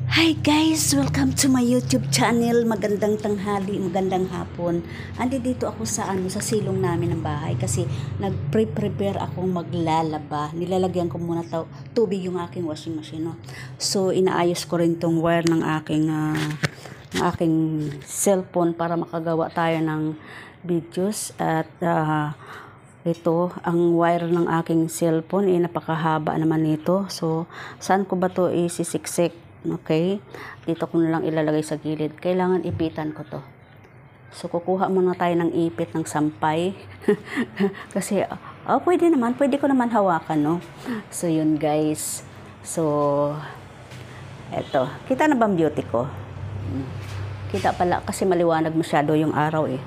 Hi guys! Welcome to my YouTube channel. Magandang tanghali, magandang hapon. Dito ako sa silong namin ng bahay kasi nag-prepare akong maglalaba. Nilalagyan ko muna tubig yung aking washing machine. No? So inaayos ko rin tong wire ng aking cellphone para makagawa tayo ng videos at ito, ang wire ng aking cellphone napakahaba naman nito. So, saan ko ba to isisiksik? Okay? Dito ko na lang ilalagay sa gilid. Kailangan ipitan ko to. So, kukuha muna tayo ng ipit ng sampay. Kasi, pwede ko naman hawakan, no? So, yun guys. So, eto. Kita na ba ang beauty ko? Kita pala kasi maliwanag masyado yung araw eh.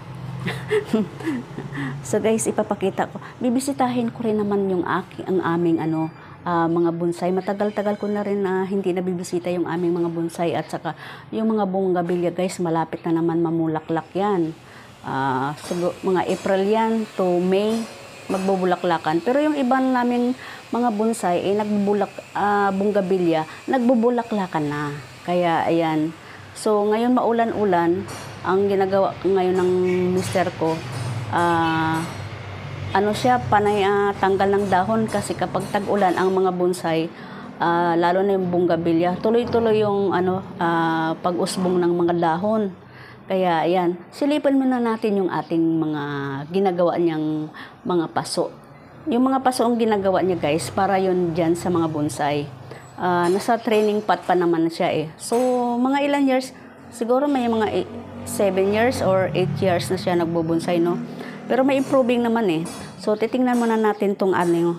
So guys, ipapakita ko. Bibisitahin ko rin naman ang aming mga bonsai. Matagal-tagal ko na rin hindi nabibisita yung aming mga bonsai at saka yung mga bonggabilya guys, malapit na naman mamulaklak yan. Mga April yan to May magbubulaklakan. Pero yung iba naming mga bonsai bonggabilya, nagbubulaklakan na. Kaya ayan. So ngayon maulan-ulan, ang ginagawa ngayon ng mister ko, panay tanggal ng dahon kasi kapag tag-ulan ang mga bonsai, lalo na yung bonggabilya, tuloy-tuloy yung pag-usbong ng mga dahon. Kaya ayan, silipin muna natin yung ating mga ginagawa niyang mga paso. Yung mga paso ang ginagawa niya guys, para yun dyan sa mga bonsai. Nasa training pot pa naman siya eh. So, mga ilan years, siguro may mga 7 years or 8 years na siya nagbubonsai, no? Pero may improving naman eh. So, titingnan muna natin tong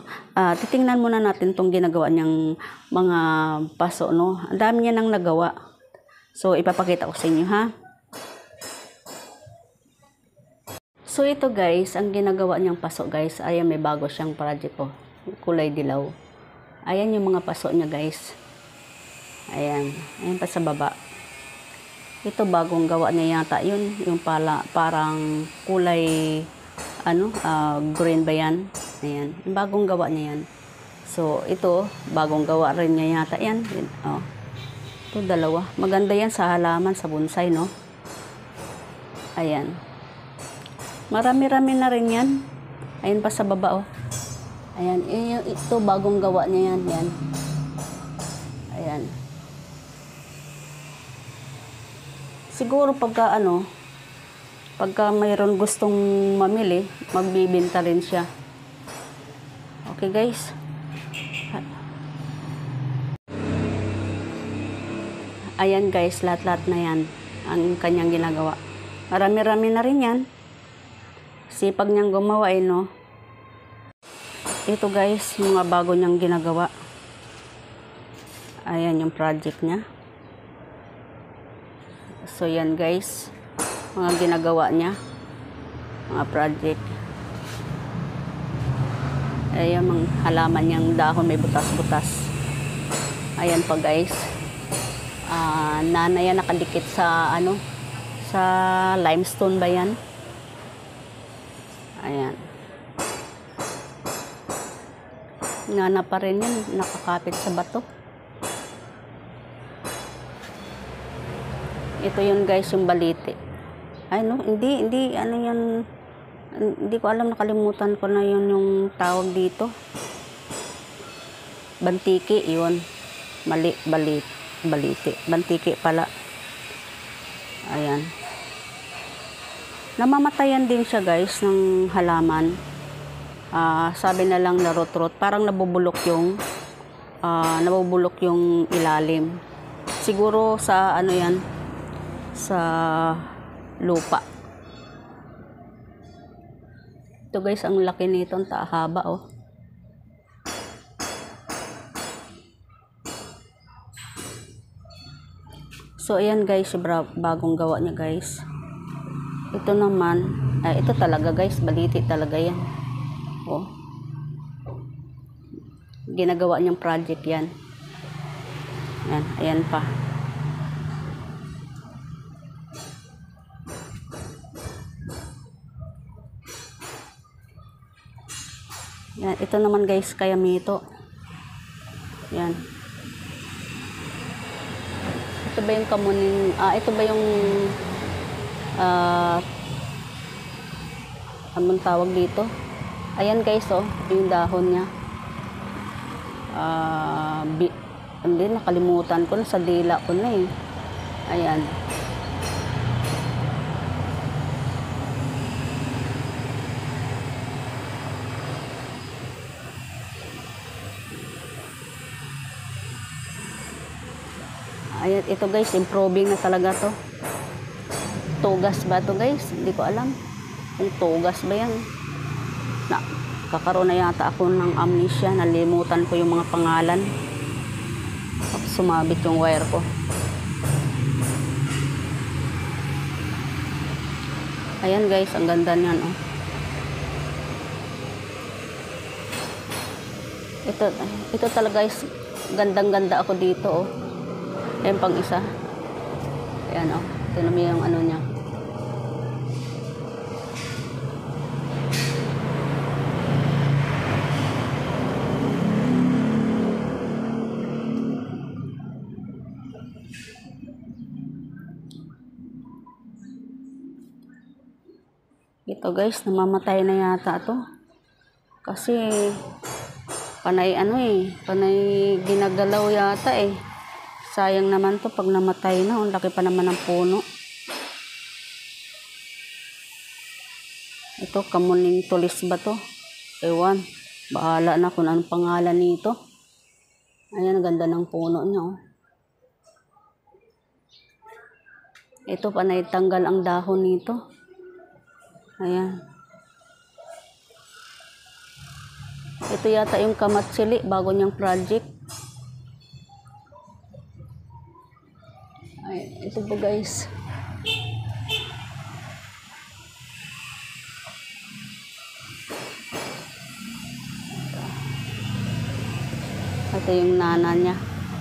ginagawa niyang mga paso, no? Ang dami niya nang nagawa. So, ipapakita ko sa inyo, ha? So, ito guys, ang ginagawa niyang paso, guys. Ayan, may bago siyang project, oh. Kulay dilaw. Ayan yung mga paso niya, guys. Ayan. Ayan pa sa baba. Ito bagong gawa niya yata. Yun, yung parang kulay, green ba yan? Ayan. Yung bagong gawa niya yan. So, ito, bagong gawa rin niya yata. Ayan. Oh. Ito, dalawa. Maganda yan sa halaman, sa bonsai, no? Ayan. Marami-rami na rin yan. Ayan pa sa baba, oh. Ayan, ito bagong gawa niya yan. Yan. Ayan. Siguro pagka mayroon gustong mamili, magbibenta rin siya. Okay guys. Ayan guys, lahat-lahat na yan ang kanyang ginagawa. Marami-rami na rin yan. Sipag niyang gumawa no. Ito guys, yung mga bago niyang ginagawa. Ayan yung project niya. So yan guys, mga ginagawa niya. Mga project. Ayan mga halaman niyang dahon, may butas-butas. Ayan pa guys. Yan nakadikit sa sa limestone ba yan? Ayan. Nana pa rin yan, nakakapit sa bato. Ito yun guys, yung baliti. Hindi ko alam, nakalimutan ko na yun yung tawag dito. Bantiki, yun. Baliti. Bantiki pala. Ayan. Namamatayan din siya guys ng halaman. Sabi na lang na rot-rot, parang nabubulok yung ilalim. Siguro sa sa lupa. Ito guys, ang laki nito, ang haba oh. So ayan guys, bagong gawa niya guys. Ito naman, ito talaga guys, baliti talaga yan. Oh. Ginagawa niyang project yan. Ayan pa. Yan, ito naman guys, kaya mito. Yan. Ito ba yung kamuning, ito ba yung, anong tawag dito? Ayan guys, oh, yung dahon niya. Hindi, nakalimutan ko na, sa dila ko na eh. Ayan. Ayan, ito guys, improving na talaga to. Tugas ba to guys? Hindi ko alam kung tugas ba yan. Kakaroon na yata ako ng amnesia. Nalimutan ko yung mga pangalan. Tapos sumabit yung wire ko. Ayan guys, ang ganda niyan, oh. Ito talaga guys, gandang-ganda ako dito, oh. Ayan pang isa. Ayan, oh. Tignan mo yung ano niya. Ito guys, namamatay na yata to. Kasi panay panay ginagalaw yata eh. Sayang naman to pag namatay na. Ang laki pa naman ng puno. Ito, kamuning tulis ba to? Ewan. Bahala na kung anong pangalan nito. Ayan, ganda ng puno niya, oh. Ito, panay tanggal ang dahon nito. Ayan. Ito yata yung kamatsili, bago niyang project. Ay, ito po guys. Ito yung nana niya.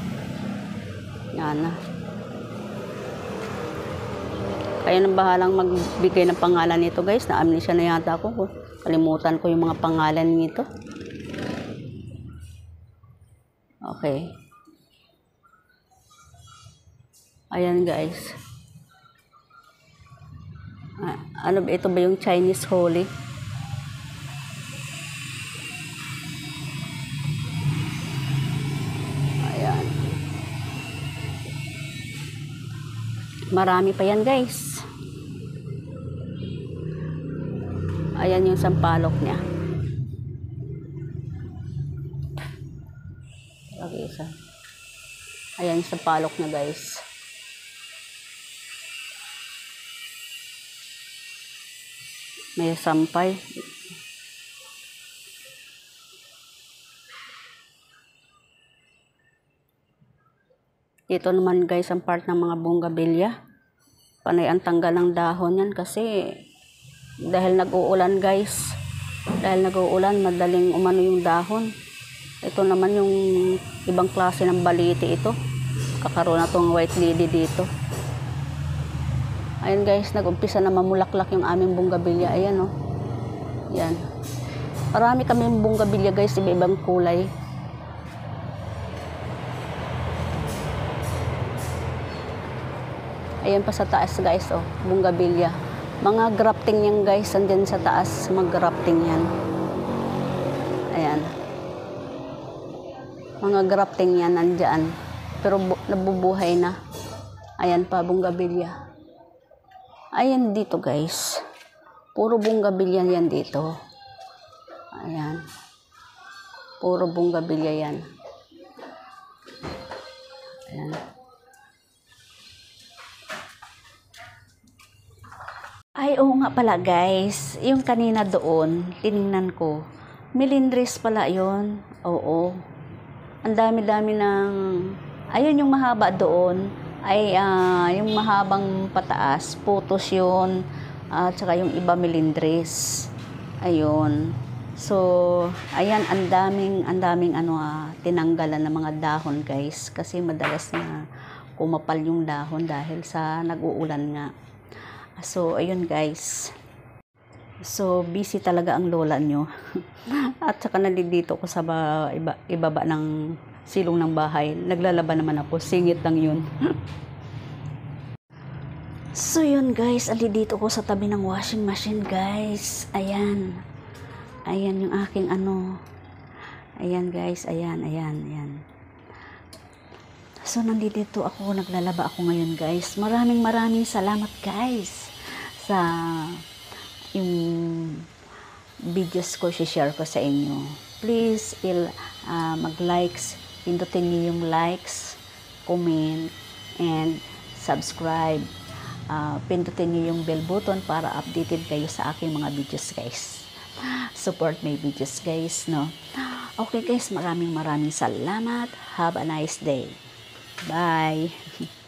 Nana. Kaya nang bahalang magbigay ng pangalan nito guys. Na-amnesia na yata ako. Kalimutan ko yung mga pangalan nito. Okay. Ayan guys. Ito ba yung Chinese Holy? Ayan. Marami pa yan guys. Ayan yung sampalok niya. Okay, isa. Ayan yung sampalok niya guys. May sampay. Ito naman guys ang part ng mga bougainvillea. Panay ang tanggal ng dahon yan kasi dahil nag-uulan guys. Dahil nag-uulan, madaling umano yung dahon. Ito naman yung ibang klase ng baliti ito. Kakaroon na itong white lily dito. Ayan guys, nag-umpisa na mamulaklak yung aming bougainvillea. Ayan, oh. Yan. Marami kami bougainvillea guys, iba-ibang kulay. Ayan pa sa taas guys, oh, bougainvillea. Mga grafting yan guys, andyan sa taas, mga grafting yan. Ayan. Mga grafting yan andyan. Pero nabubuhay na. Ayan pa, bougainvillea. Ayan dito guys. Puro bougainvillea yan dito. Ayan. Puro bougainvillea yan. Ayan. Ay, oo nga pala guys. Yung kanina doon, tiningnan ko. Melindres pala yon. Oo. Ang dami-dami ng... Ayun yung mahaba doon. Ay yung mahabang pataas, putos yun, at saka yung iba melindres. Ayun. So, ayan, ang daming tinanggalan ng mga dahon guys, kasi madalas na kumapal yung dahon dahil sa nag-uulan nga. So, ayun guys. So, busy talaga ang lola nyo. At saka nandito ko sa ibaba ng silong ng bahay. Naglalaba naman ako. Singit lang yun. So yun guys, dito ko sa tabi ng washing machine guys. Ayan. Ayan yung aking ano. Ayan guys, ayan. So nandito ako, naglalaba ako ngayon guys. Maraming salamat guys sa yung videos ko, share ko sa inyo. Please, mag-likes, pindutin niyo yung likes, comment, and subscribe. Pindutin niyo yung bell button para updated kayo sa aking mga videos guys. Support my videos guys, no? Okay guys, maraming salamat. Have a nice day. Bye.